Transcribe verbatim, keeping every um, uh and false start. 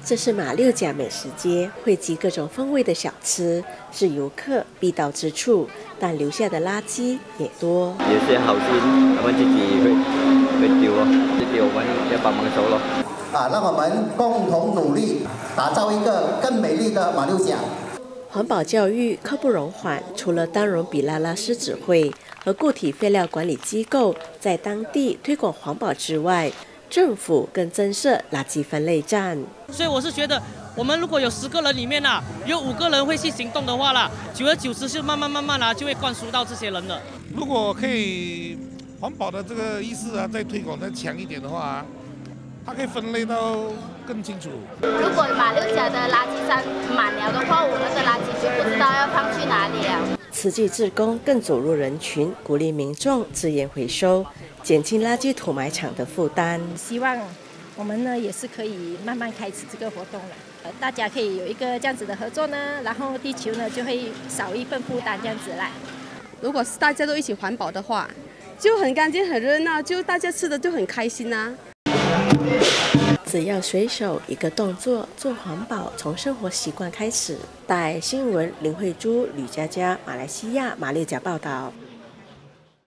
这是马六甲美食街，汇集各种风味的小吃，是游客必到之处。但留下的垃圾也多。 有些好心，我们自己会会丢哦，自己我们要帮忙收咯。 啊，让我们共同努力，打造一个更美丽的马六甲。 环保教育刻不容缓，除了丹戎比拉拉狮子会和固体废料管理机构在当地推广环保之外，政府更增设垃圾分类站。 所以我是觉得，我们如果有十个人里面啊，有五个人会去行动的话啦，久而久之就慢慢慢慢啊，就会灌输到这些人了。 如果可以环保的这个意识啊，再推广再强一点的话，它可以分类到更清楚。 如果马六甲的垃圾山满了的话，我们的垃圾就不知道要放去哪里了。 慈济志工更走入人群，鼓励民众自愿回收，减轻垃圾土埋场的负担。 希望我们呢也是可以慢慢开始这个活动了，呃，大家可以有一个这样子的合作呢，然后地球呢就会少一份负担这样子啦。 如果是大家都一起环保的话，就很干净很热闹，就大家吃的就很开心啊。 只要随手一个动作，做环保从生活习惯开始。大爱新闻林慧珠、吕佳佳，马来西亚马六甲报道。